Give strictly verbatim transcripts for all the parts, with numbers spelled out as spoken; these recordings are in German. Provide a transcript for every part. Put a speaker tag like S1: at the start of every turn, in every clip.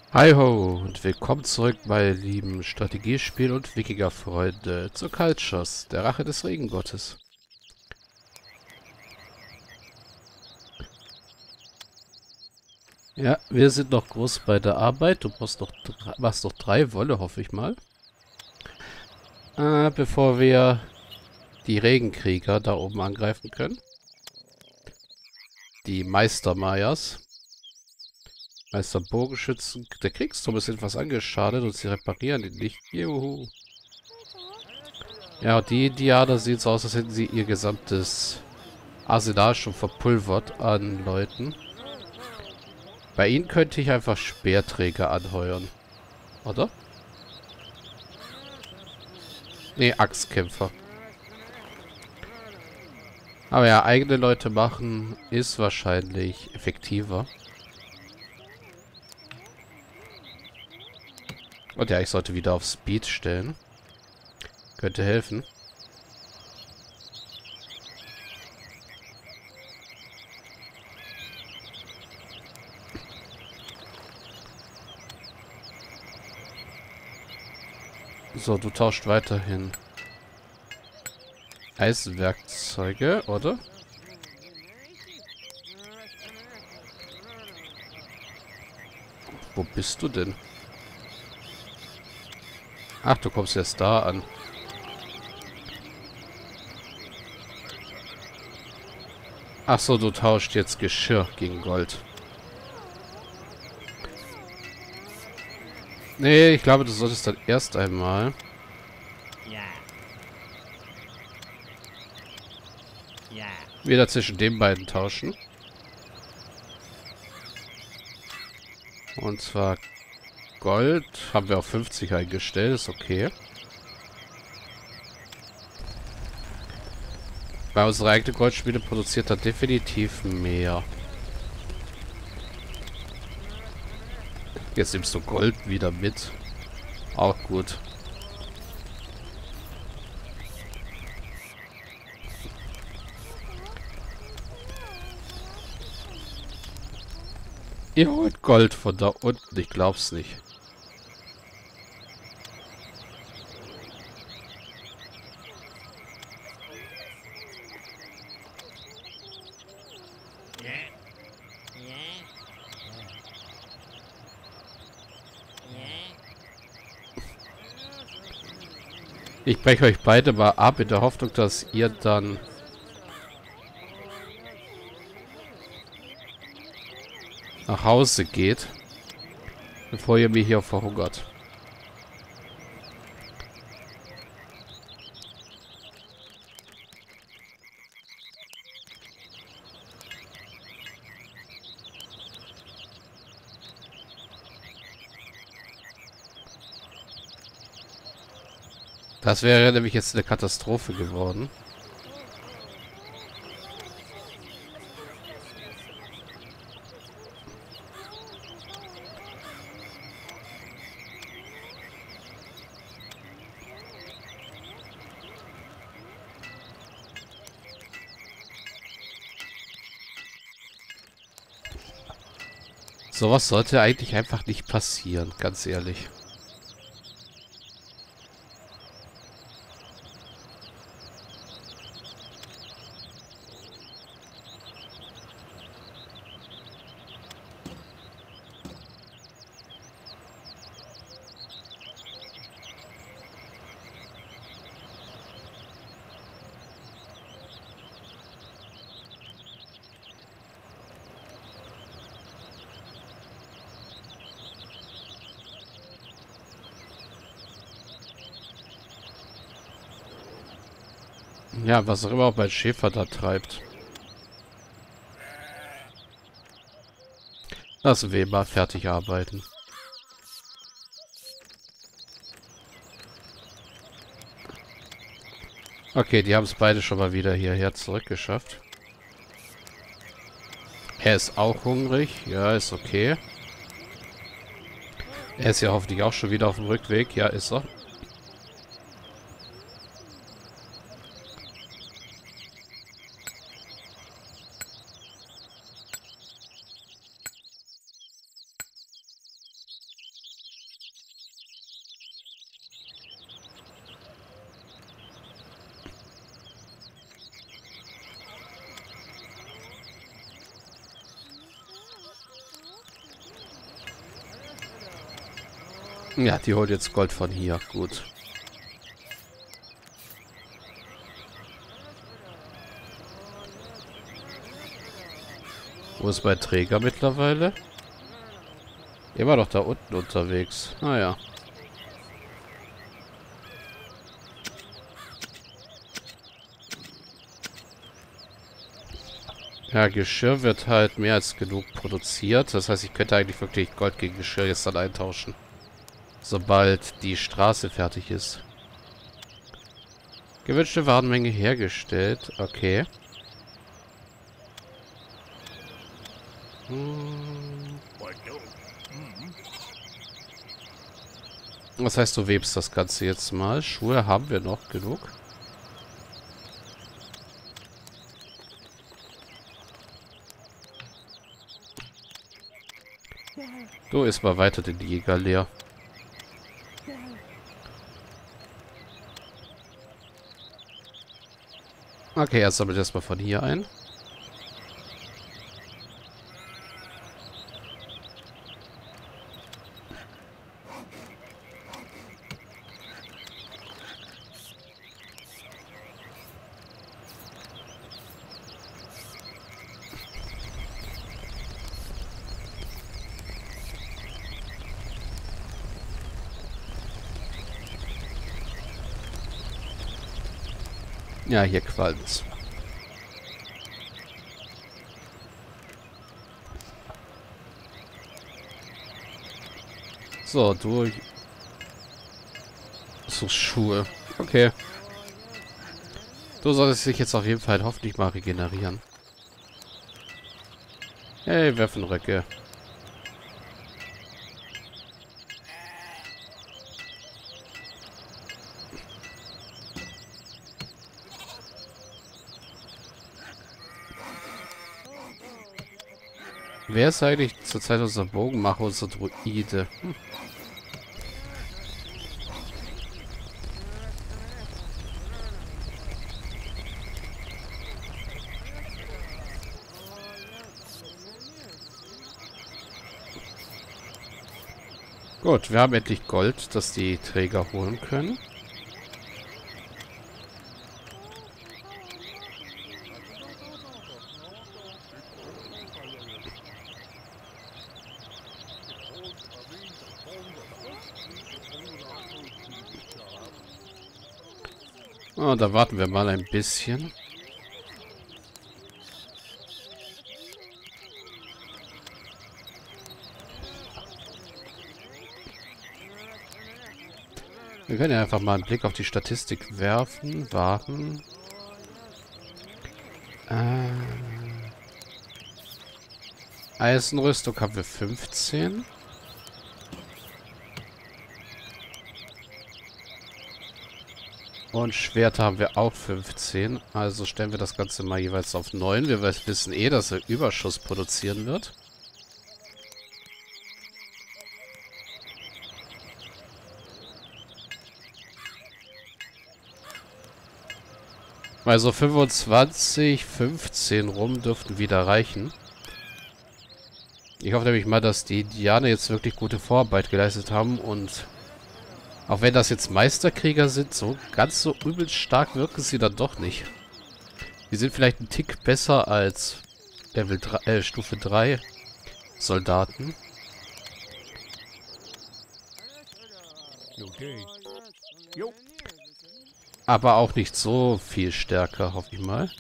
S1: Hi ho und willkommen zurück, meine lieben Strategiespiel- und Wikinger-Freunde, zu Kaltschos, der Rache des Regengottes. Ja, wir sind noch groß bei der Arbeit. Du brauchst noch drei, machst noch drei Wolle, hoffe ich mal. Äh, bevor wir die Regenkrieger da oben angreifen können. Die Meistermayas. Meisterbogenschützen. Der Kriegsturm ist etwas angeschadet und sie reparieren ihn nicht. Juhu. Ja, und die Indianer sieht so aus, als hätten sie ihr gesamtes Arsenal schon verpulvert an Leuten. Bei ihnen könnte ich einfach Speerträger anheuern. Oder? Nee, Axtkämpfer. Aber ja, eigene Leute machen ist wahrscheinlich effektiver. Und ja, ich sollte wieder auf Speed stellen. Könnte helfen. So, du tauscht weiterhin Eisenwerkzeuge, oder? Wo bist du denn? Ach, du kommst erst da an. Ach so, du tauscht jetzt Geschirr gegen Gold. Nee, ich glaube, du solltest dann erst einmal
S2: Ja, ja.
S1: wieder zwischen den beiden tauschen. Und zwar Gold haben wir auf fünfzig eingestellt, ist okay. Weil unsere eigene Goldschmiede produziert da definitiv mehr. Jetzt nimmst du Gold wieder mit. Auch gut. Ihr holt Gold von da unten, ich glaub's nicht.
S2: Ja, ja, ja.
S1: Ich breche euch beide mal ab in der Hoffnung, dass ihr dann nach Hause geht, bevor ihr mir hier verhungert. Das wäre nämlich jetzt eine Katastrophe geworden. Sowas sollte eigentlich einfach nicht passieren, ganz ehrlich. Ja, was auch immer mein Schäfer da treibt. Lassen wir ihn mal fertig arbeiten. Okay, die haben es beide schon mal wieder hierher zurückgeschafft. Er ist auch hungrig. Ja, ist okay. Er ist ja hoffentlich auch schon wieder auf dem Rückweg. Ja, ist er. Ja, die holt jetzt Gold von hier. Gut. Wo ist mein Träger mittlerweile? Er war doch da unten unterwegs. Naja. Ja, Geschirr wird halt mehr als genug produziert. Das heißt, ich könnte eigentlich wirklich Gold gegen Geschirr jetzt dann eintauschen. Sobald die Straße fertig ist. Gewünschte Warenmenge hergestellt. Okay. Hm. Was heißt, du webst das Ganze jetzt mal? Schuhe haben wir noch genug. Du isst mal weiter den Jäger leer. Okay, er sammelt erstmal von hier ein. Ja, hier qualmt's. So, du... So, Schuhe. Okay. Du solltest dich jetzt auf jeden Fall hoffentlich mal regenerieren. Hey, Waffenröcke. Wer ist eigentlich zurzeit unser Bogenmacher, unser Druide? Hm. Gut, wir haben endlich Gold, das die Träger holen können. Oh, da warten wir mal ein bisschen. Wir können ja einfach mal einen Blick auf die Statistik werfen. Warten. Äh, Eisenrüstung haben wir fünfzehn. Und Schwerter haben wir auch fünfzehn. Also stellen wir das Ganze mal jeweils auf neun. Wir wissen eh, dass er Überschuss produzieren wird. Also fünfundzwanzig, fünfzehn rum dürften wieder reichen. Ich hoffe nämlich mal, dass die Indianer jetzt wirklich gute Vorarbeit geleistet haben und auch wenn das jetzt Meisterkrieger sind, so ganz so übelst stark wirken sie dann doch nicht. Die sind vielleicht ein Tick besser als Level drei, äh, Stufe drei Soldaten.
S3: Okay. Jo.
S1: Aber auch nicht so viel stärker, hoffe ich mal.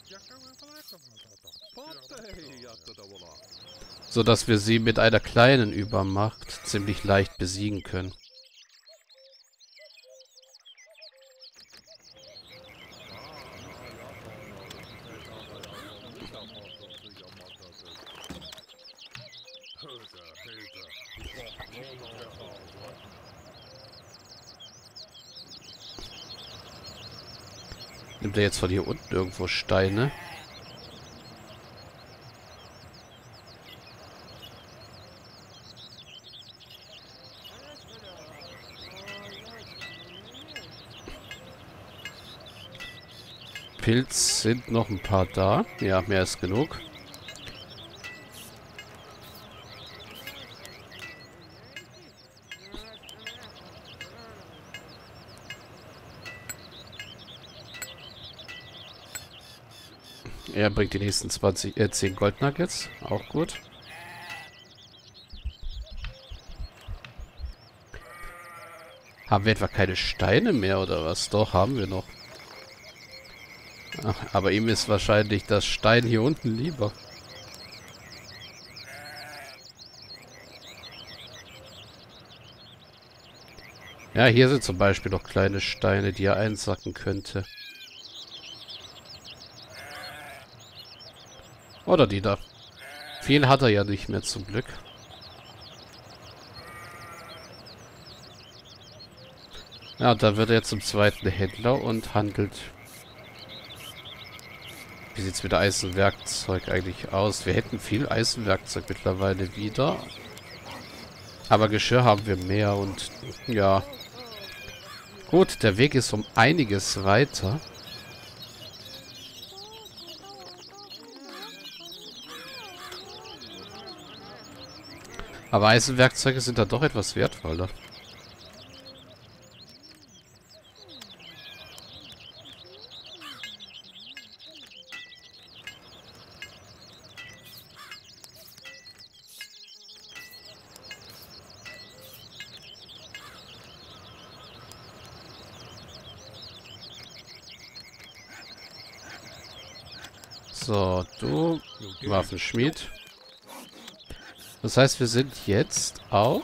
S1: So dass wir sie mit einer kleinen Übermacht ziemlich leicht besiegen können. Nimmt er jetzt von hier unten irgendwo Steine? Pilz sind noch ein paar da. Ja, mehr ist genug. Er bringt die nächsten zwanzig, äh, zehn Goldnuggets. Auch gut. Haben wir etwa keine Steine mehr oder was? Doch, haben wir noch. Ach, aber ihm ist wahrscheinlich das Stein hier unten lieber. Ja, hier sind zum Beispiel noch kleine Steine, die er einsacken könnte. Oder die da. Viel hat er ja nicht mehr zum Glück. Ja, und da wird er zum zweiten Händler und handelt. Wie sieht es mit Eisenwerkzeug eigentlich aus? Wir hätten viel Eisenwerkzeug mittlerweile wieder. Aber Geschirr haben wir mehr und ja. Gut, der Weg ist um einiges weiter. Aber Eisenwerkzeuge sind da doch etwas wertvoller. So, du Waffenschmied. Das heißt, wir sind jetzt auf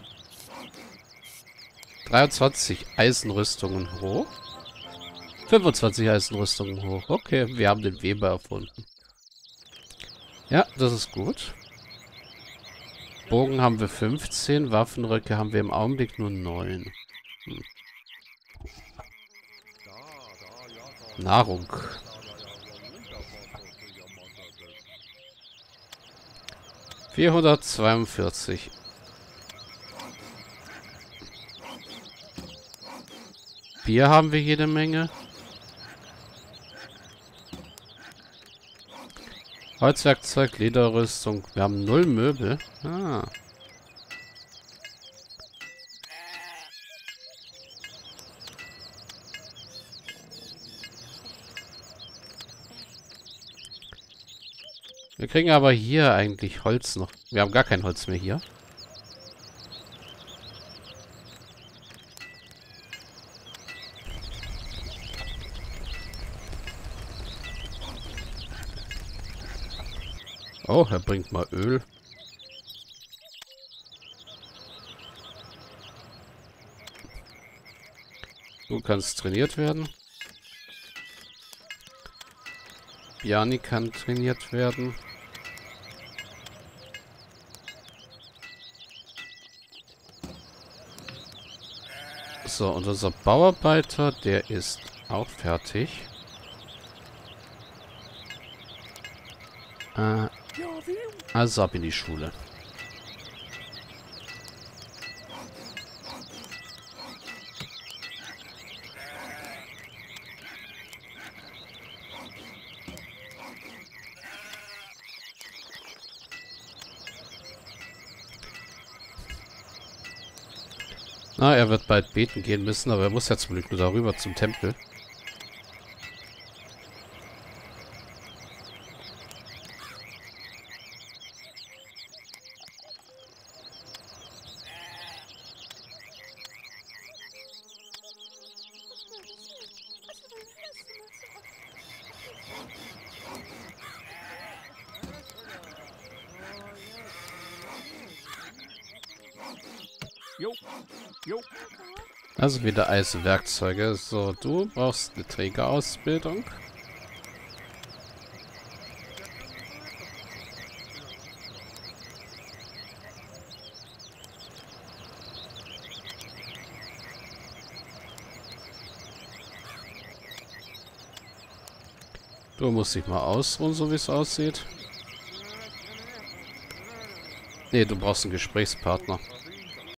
S1: dreiundzwanzig Eisenrüstungen hoch. fünfundzwanzig Eisenrüstungen hoch. Okay, wir haben den Weber erfunden. Ja, das ist gut. Bogen haben wir fünfzehn, Waffenröcke haben wir im Augenblick nur neun. Hm. Nahrung. vierhundertzweiundvierzig. Bier haben wir jede Menge. Holzwerkzeug, Lederrüstung. Wir haben null Möbel. Ah. Wir kriegen aber hier eigentlich Holz noch. Wir haben gar kein Holz mehr hier. Oh, er bringt mal Öl. Du kannst trainiert werden. Bjarni kann trainiert werden. So, und unser Bauarbeiter, der ist auch fertig. Äh, also ab in die Schule. Na, er wird bald beten gehen müssen, aber er muss ja zum Glück nur darüber zum Tempel.
S2: Jo. Jo.
S1: Also wieder Eisenwerkzeuge. So, du brauchst eine Trägerausbildung. Du musst dich mal ausruhen, so wie es aussieht. Nee, du brauchst einen Gesprächspartner.